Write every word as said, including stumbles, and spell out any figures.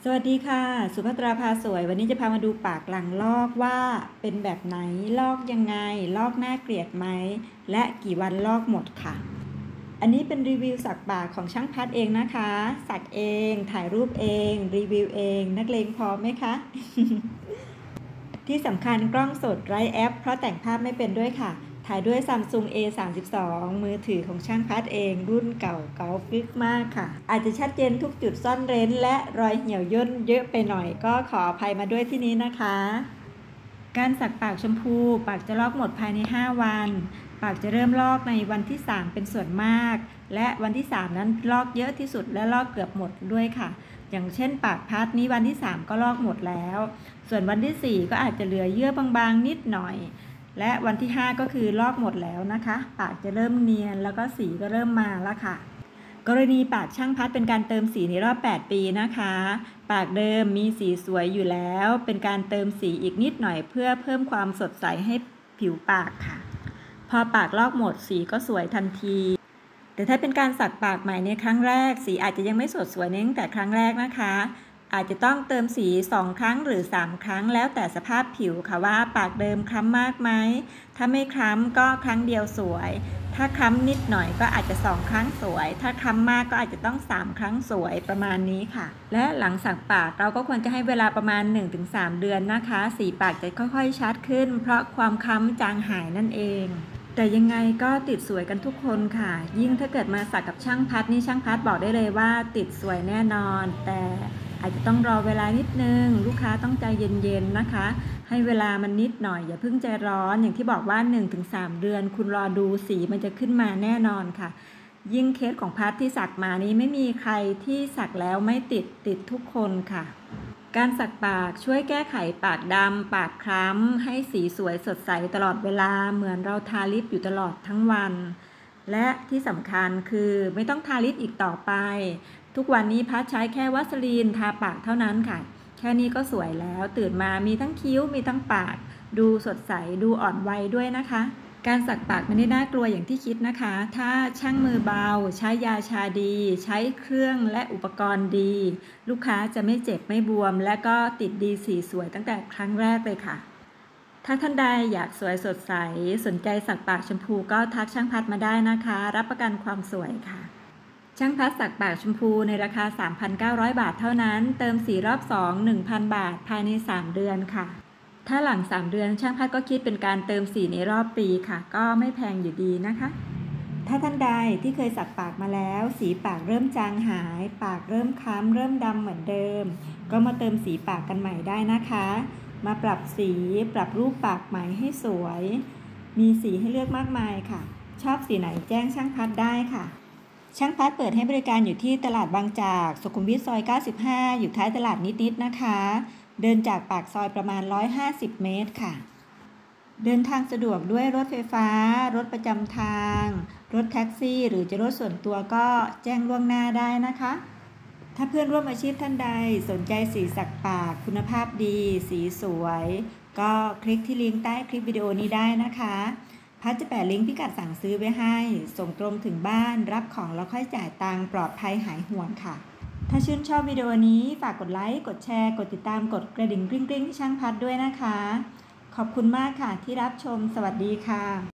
สวัสดีค่ะสุภัตราพาสวยวันนี้จะพามาดูปากหลังลอกว่าเป็นแบบไหนลอกยังไงลอกน่าเกลียดไหมและกี่วันลอกหมดค่ะอันนี้เป็นรีวิวสักปากของช่างพัดเองนะคะสักเองถ่ายรูปเองรีวิวเองนักเลงพร้อมไหมคะ ที่สำคัญกล้องสดไร้แอปเพราะแต่งภาพไม่เป็นด้วยค่ะถ่ายด้วย Samsung เอ สามสิบสอง มือถือของช่างพัดเองรุ่นเก่าเก่าฟิกมากค่ะอาจจะชัดเจนทุกจุดซ่อนเร้นและรอยเหี่ยวย่นเยอะไปหน่อยก็ขออภัยมาด้วยที่นี้นะคะการสักปากชมพูปากจะลอกหมดภายในห้าวันปากจะเริ่มลอกในวันที่สามเป็นส่วนมากและวันที่สามนั้นลอกเยอะที่สุดและลอกเกือบหมดด้วยค่ะอย่างเช่นปากพัดนี้วันที่สามก็ลอกหมดแล้วส่วนวันที่สี่ก็อาจจะเหลือเยื่อบางๆนิดหน่อยและวันที่ห้าก็คือลอกหมดแล้วนะคะปากจะเริ่มเนียนแล้วก็สีก็เริ่มมาแล้วค่ะกรณีปากช่างพัดเป็นการเติมสีในรอบแปดปีนะคะปากเดิมมีสีสวยอยู่แล้วเป็นการเติมสีอีกนิดหน่อยเพื่อเพิ่มความสดใสให้ผิวปากค่ะพอปากลอกหมดสีก็สวยทันทีแต่ถ้าเป็นการสักปากใหม่ในครั้งแรกสีอาจจะยังไม่สดสวยในตั้งแต่ครั้งแรกนะคะอาจจะต้องเติมสีสองครั้งหรือสามครั้งแล้วแต่สภาพผิวค่ะว่าปากเดิมคล้ำมากไหมถ้าไม่คล้ำก็ครั้งเดียวสวยถ้าคล้ำนิดหน่อยก็อาจจะสองครั้งสวยถ้าคล้ำมากก็อาจจะต้องสามครั้งสวยประมาณนี้ค่ะและหลังสักปากเราก็ควรจะให้เวลาประมาณ หนึ่งถึงสาม เดือนนะคะสีปากจะค่อยๆชัดขึ้นเพราะความคล้ำจางหายนั่นเองแต่ยังไงก็ติดสวยกันทุกคนค่ะยิ่งถ้าเกิดมาสักกับช่างพัดนี่ช่างพัดบอกได้เลยว่าติดสวยแน่นอนแต่อาจจะต้องรอเวลานิดนึงลูกค้าต้องใจเย็นๆนะคะให้เวลามันนิดหน่อยอย่าเพิ่งใจร้อนอย่างที่บอกว่า หนึ่งถึงสาม เดือนคุณรอดูสีมันจะขึ้นมาแน่นอนค่ะยิ่งเคสของพัดที่สักมานี้ไม่มีใครที่สักแล้วไม่ติดติดทุกคนค่ะการสักปากช่วยแก้ไขปากดำปากคล้ำให้สีสวยสดใสตลอดเวลาเหมือนเราทาลิปอยู่ตลอดทั้งวันและที่สำคัญคือไม่ต้องทาลิปอีกต่อไปทุกวันนี้พัดใช้แค่วัสลีนทาปากเท่านั้นค่ะแค่นี้ก็สวยแล้วตื่นมามีทั้งคิ้วมีทั้งปากดูสดใสดูอ่อนวัยด้วยนะคะการสักปากไม่ได้น่ากลัวอย่างที่คิดนะคะถ้าช่างมือเบาใช้ยาชาดีใช้เครื่องและอุปกรณ์ดีลูกค้าจะไม่เจ็บไม่บวมและก็ติดดีสีสวยตั้งแต่ครั้งแรกเลยค่ะถ้าท่านใดอยากสวยสดใสสนใจสักปากชมพูก็ทักช่างพัดมาได้นะคะรับประกันความสวยค่ะช่างพัดสักปากชมพูในราคา สามพันเก้าร้อย บาทเท่านั้นเติมสีรอบสอง หนึ่งพัน บาทภายในสามเดือนค่ะถ้าหลังสามเดือนช่างพัดก็คิดเป็นการเติมสีในรอบปีค่ะก็ไม่แพงอยู่ดีนะคะถ้าท่านใดที่เคยสักปากมาแล้วสีปากเริ่มจางหายปากเริ่มค้ำเริ่มดำเหมือนเดิมก็มาเติมสีปากกันใหม่ได้นะคะมาปรับสีปรับรูปปากใหม่ให้สวยมีสีให้เลือกมากมายค่ะชอบสีไหนแจ้งช่างพัดได้ค่ะช่างพัดเปิดให้บริการอยู่ที่ตลาดบางจากสุขุมวิทซอยเก้าสิบห้าอยู่ท้ายตลาดนิดๆนะคะเดินจากปากซอยประมาณหนึ่งร้อยห้าสิบเมตรค่ะเดินทางสะดวกด้วยรถไฟฟ้ารถประจำทางรถแท็กซี่หรือจะรถส่วนตัวก็แจ้งล่วงหน้าได้นะคะถ้าเพื่อนร่วมอาชีพท่านใดสนใจสีสักปากคุณภาพดีสีสวยก็คลิกที่ลิงก์ใต้คลิปวิดีโอนี้ได้นะคะพัดจะแปะลิงก์พิกัดสั่งซื้อไว้ให้ส่งตรงถึงบ้านรับของแล้วค่อยจ่ายตังค์ปลอดภัยหายห่วงค่ะถ้าชื่นชอบวิดีโอนี้ฝากกดไลค์กดแชร์กดติดตามกดกระดิ่งกริ๊งๆที่ช่างพัดด้วยนะคะขอบคุณมากค่ะที่รับชมสวัสดีค่ะ